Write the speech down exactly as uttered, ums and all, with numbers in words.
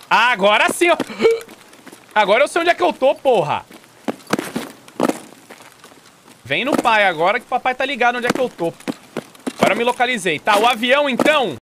Ah, agora sim, ó. Agora eu sei onde é que eu tô, porra. Vem no pai agora que o papai tá ligado onde é que eu tô. Agora eu me localizei. Tá, o avião, então...